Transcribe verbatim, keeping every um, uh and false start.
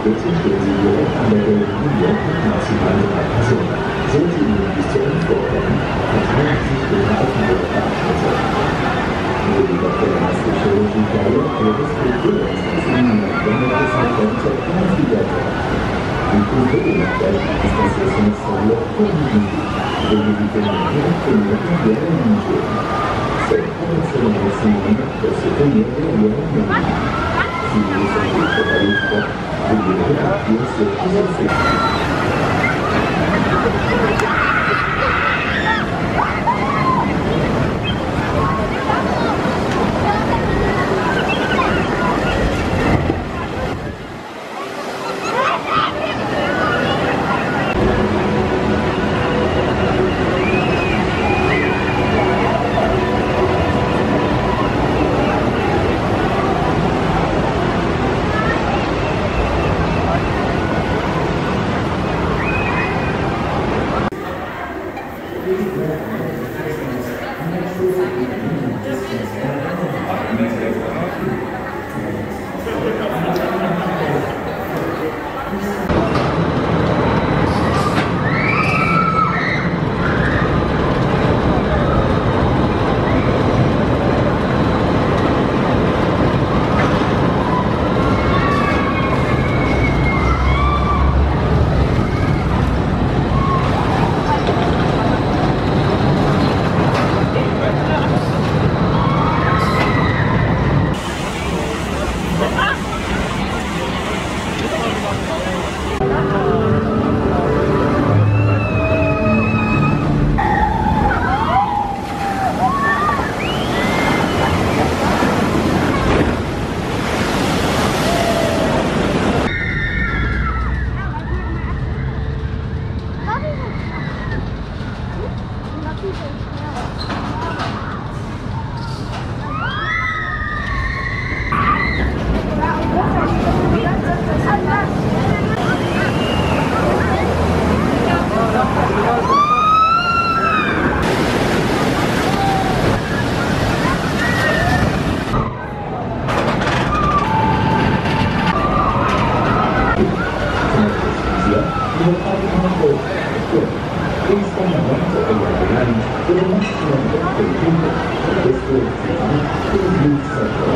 Kürzlich stehen Sie direkt an der gelben Linie maximal drei Personen. Sollte Ihnen dies zu eng vorkommen, verteilen Sie sich bitte auf mehrere Abschnitte. Neben Doktor Master Chirurgie Diabetes Regierung ist Ihnen ein besonderes Center Configurator. Die Kulturumfeld ist das essentielle Kunden, denen Sie den direkten Mittelwert angeben. Selektionsverletzungen des Sekundärwert Sie müssen die Verwaltung für die Abschluss Questo è il